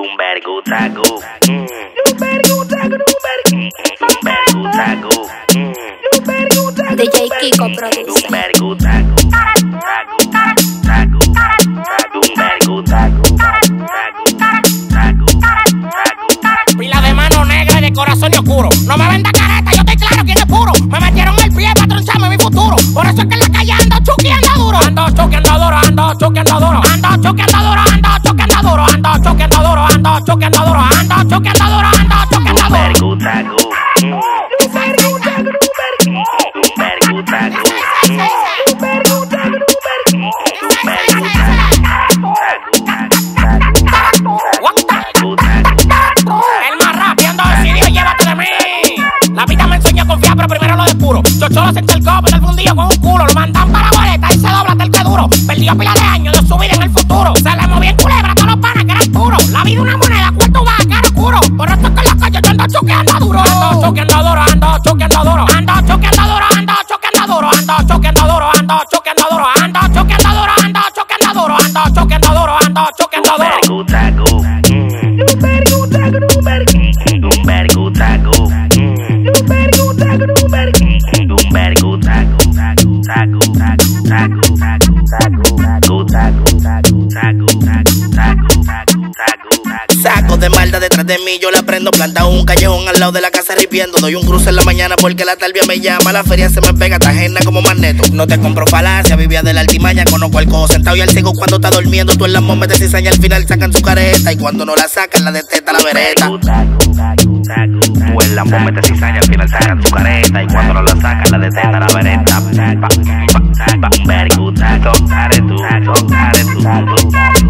Dumbergutagu. DJ Kiko produce. Pila de mano negra y de corazón oscuro. No me venda careta, yo estoy claro quién es puro. Me metieron el pie para troncharme mi futuro. Por eso es que en la calle ando chuqueando duro. Ando chuqueando duro, ando chuqueando duro. Ando chuqueando duro, ando chuqueando duro. Ando chuqueando duro, ando chuqueando duro. Ando chuqueando duro, ando chuqueando duro. El más rápido decidió, llévate de mí. La vida me enseñó a confiar, pero primero lo depuro. Chocho se encharcó, pero el fundillo con un culo. Lo mandan para la boleta y se dobla hasta el que duro. Perdió pila de años de su vida en el futuro. Se le movió en culebra a todos los panas que eran puros. La vida una moneda, cuarto va, cara oscuro. Por eso es que en la calle yo ando choqueando duro. Ando choqueando duro, ando choqueando duro. Ando choqueando duro, ando choqueando duro. Ando choqueando duro, ando choqueando duro. Ando choqueando duro, ando choqueando duro. Ando choqueando duro, ando choqueando duro. Saco de malda detrás de mí, yo la prendo. Planta un callejón al lado de la casa ripiendo. Doy un cruce en la mañana porque la talvia me llama. La feria se me pega, está ajena como magneto. No te compro falacia, vivía de la altimaña. Conozco al cojo sentado y al ciego cuando está durmiendo. Tú en la momia te cizaña, al final sacan su careta. Y cuando no la sacan, la detesta la vereta. Tú en la momia te cizaña, al final sacan su careta. Y cuando no la sacan, la detesta la vereta. Dumbergutagu.